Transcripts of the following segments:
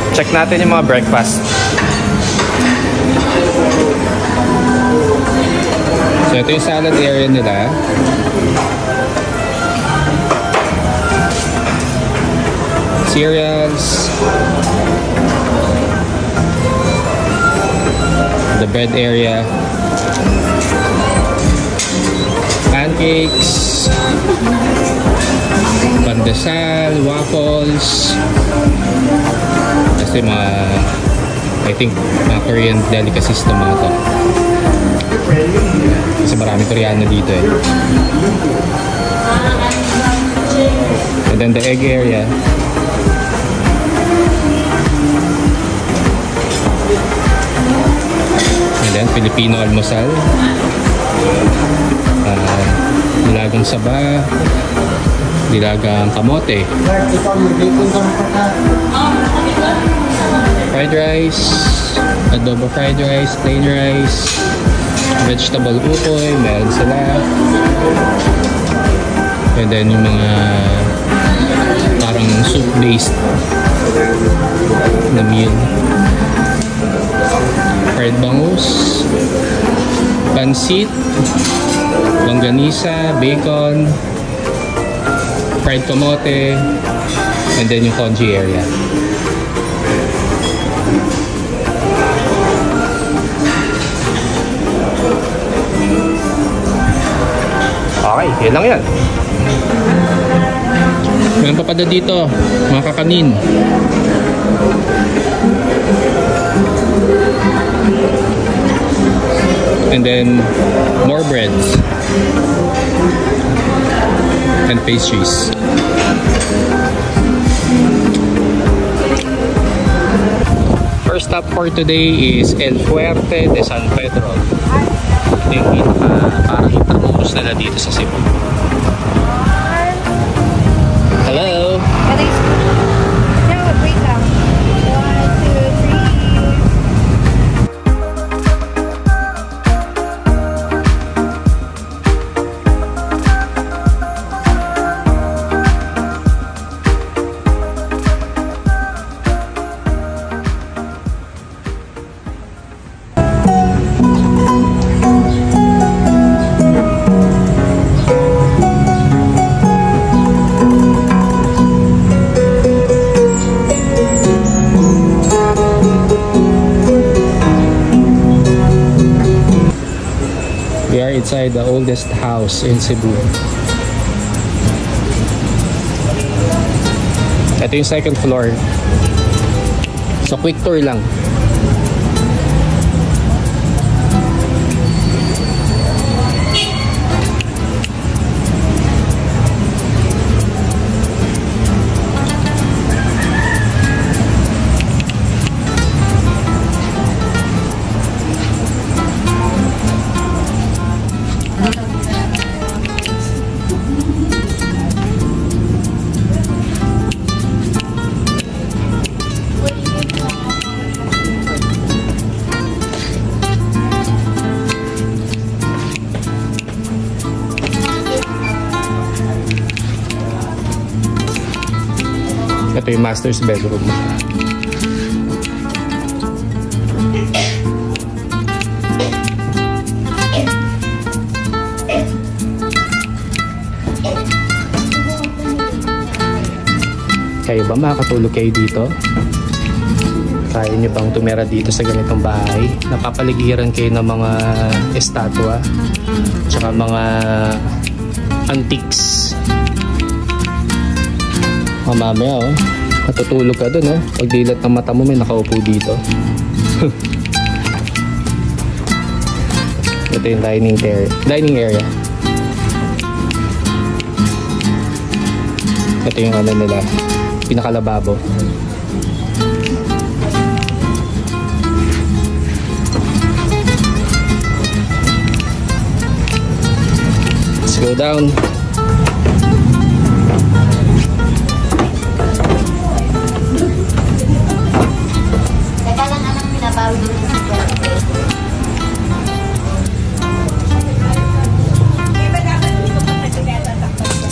Check natin yung mga breakfast. So ito yung salad area nila. Cereals. The bread area. Pancakes. Pandesal, waffles. Kasi mga, I think, mga Korean delicacies na mga to. Kasi marami Koreano dito eh. And then the egg area. And then Filipino almusal. Nilagang saba. Nilagang kamote. Fried rice. Adobo fried rice. Plain rice. Vegetable ukoy. Meron sila. And then yung mga parang soup based na meal. Fried bangus, pansit, longganisa, bacon, fried kamote, and then yung congee area. Okay, yun lang yan. Meron pa pala dito, mga kakanin. And then more breads and pastries. First stop for today is El Fuerte de San Pedro. Yung parang intermodus nila dito sa Cebu. Hello. Wait lang. 1, 2, 3. Inside the oldest house in Cebu. Ito yung second floor. So quick tour lang. Ito yung master's bedroom. Kayo ba makakatulog kayo dito? Kaya nyo bang tumira dito sa ganitong bahay? Napapaligiran kayo ng mga estatwa tsaka mga antiques. Mamaya oh, matutulog ka dun oh. Pag dilat ng mata mo may nakaupo dito. Ito yung dining area. Ito yung ano nila, pinakalababo. Let's go down.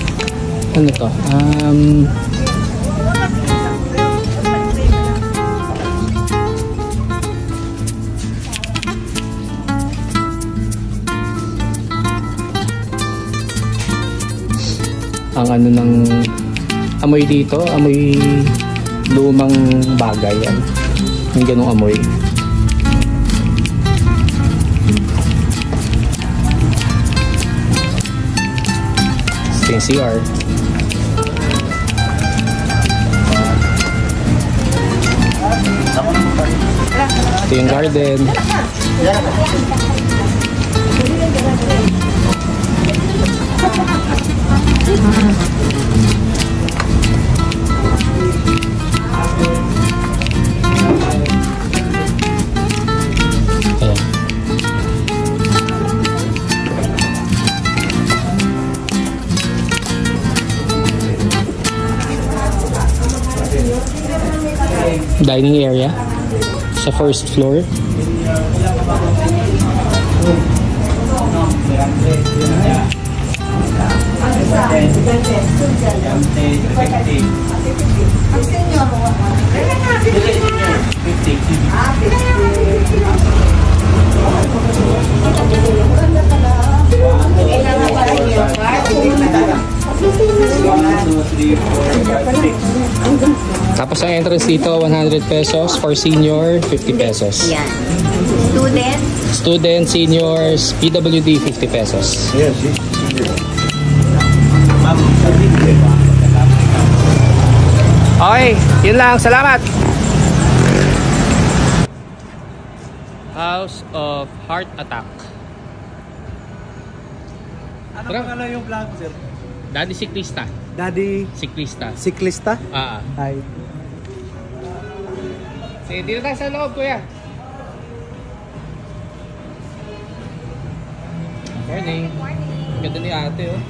Ano to? ang ano ng amoy dito, amoy lumang bagay yan. Yung ganong amoy. Ito yung CR. Ito yung garden. Dining area sa first floor. Tapos ang entrance dito 100 pesos, for senior 50 pesos. Yan. Student. Student, seniors, PWD 50 pesos. Yes, Okay, yun lang. Salamat. House of Heart Attack. Ano pala yung vlog, sir? Daddy Siklista. Daddy Siklista. Siklista? Ah. Hi. Sige, dito tayo sa loob, kuya. Morning. Ganda ni ate, oh.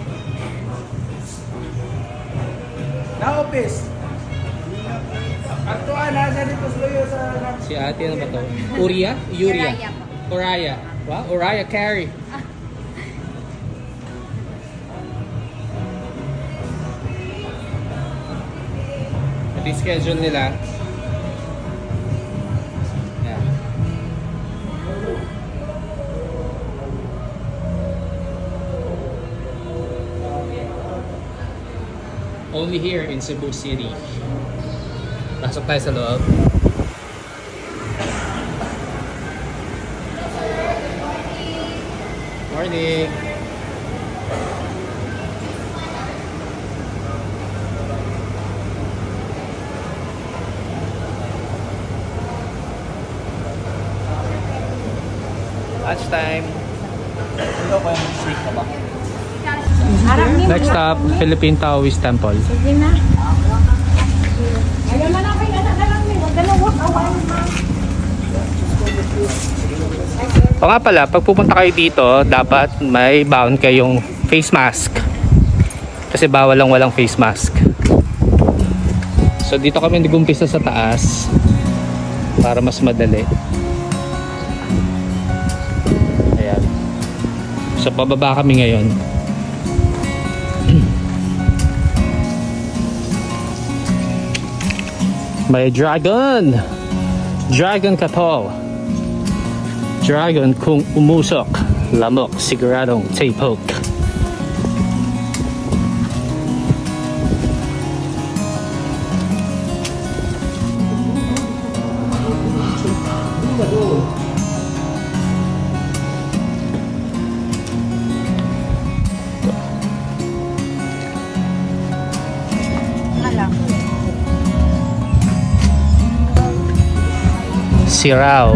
Na-office. Aktual, nasa dito sa... Si ate, ano ba to? Uria? Uria. Uraya. Wow, Uraya Carey. Ito yung schedule nila. Yeah. Only here in Cebu City. Pasok tayo sa loob. Morning! Lunch time! Next stop, Philippine Taoist Temple. Sige na. Ayaw na namin na lang. Huwag ka na walk away. O nga pala, pag pupunta kayo dito, dapat may baon kayong face mask. Kasi bawal lang walang face mask. So dito kami nag-umpisa sa taas para mas madali. Ayan. So pababa kami ngayon. May dragon! Dragon katol! Dragon kung umusok, lamok siguradong tapok. Sirao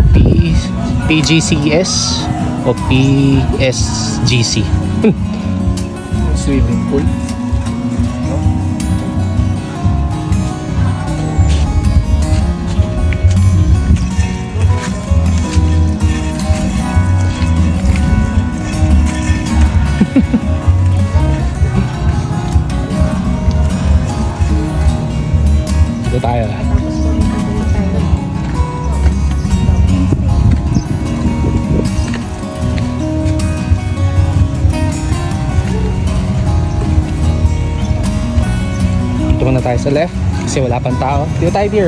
PGCS o PSGC. Swimming pool. Ito tayo. Dito muna tayo sa left kasi wala pang tao. Dito tayo beer.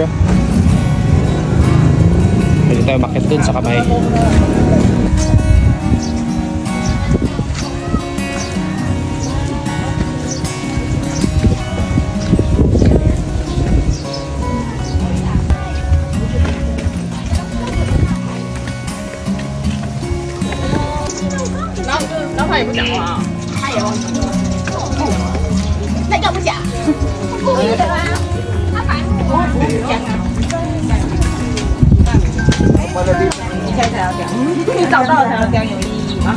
Dito tayo makit dun sa kamay. 讲话，还有，那要不讲，故意的啊，他反正我讲啊。你猜才要讲，你找到才要讲有意义吗？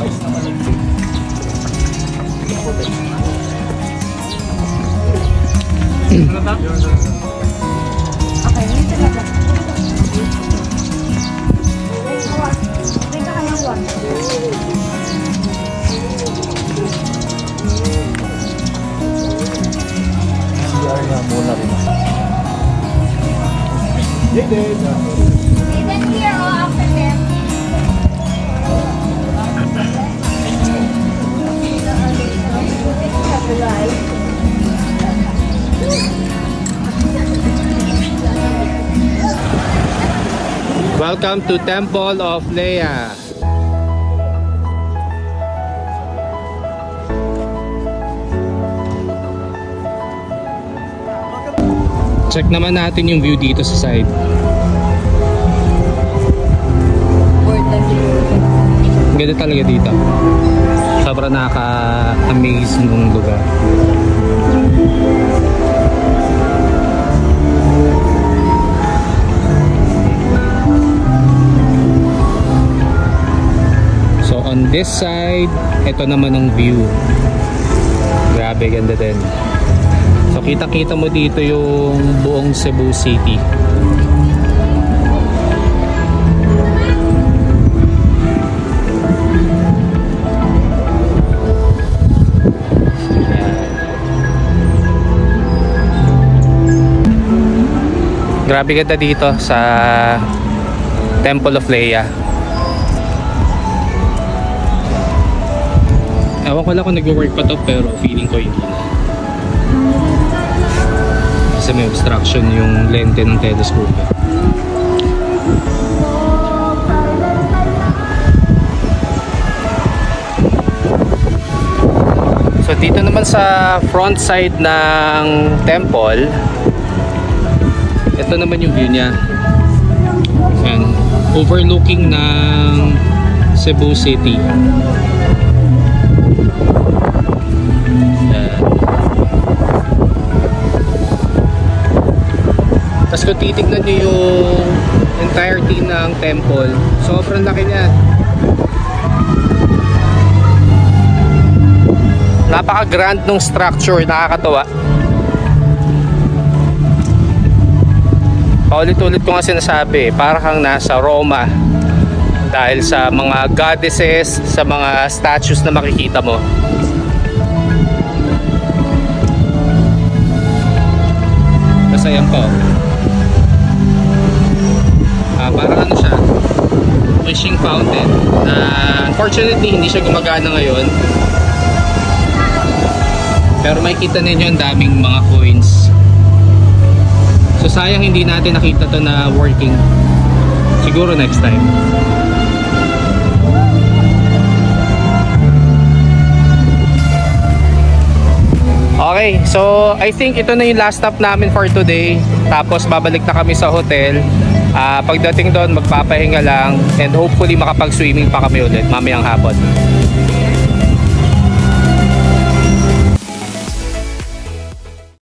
Even here or after them? Welcome to Temple of Leia. Check naman natin yung view dito sa side. Ganda talaga dito. Sobrang nakaka-amaze nung lugar. So on this side, ito naman ang view. Grabe, ganda din. So kita-kita mo dito yung buong Cebu City. Grabe ganda dito sa Temple of Leia. Ewan ko lang kung nag-work pa to, pero feeling ko hindi na. Kasi may obstruction yung lente ng telescope. So dito naman sa front side ng temple, ito naman yung view niya. Yan, overlooking ng Cebu City. Yan. Tapos kung titignan nyo yung entirety ng temple, sobrang laki niya. Napaka-grand nung structure, nakakatawa. Paulit-ulit ko nga sinasabi, para kang nasa Roma dahil sa mga goddesses, sa mga statues na makikita mo. Tapos ayan po, parang ano siya, wishing fountain na unfortunately hindi siya gumagana ngayon, pero makikita ninyo ang daming mga coins. So sayang hindi natin nakita to na working. Siguro next time. Okay, so I think ito na yung last stop namin for today. Tapos babalik na kami sa hotel. Pagdating doon magpapahinga lang, and hopefully makapag-swimming pa kami ulit mamayang hapon.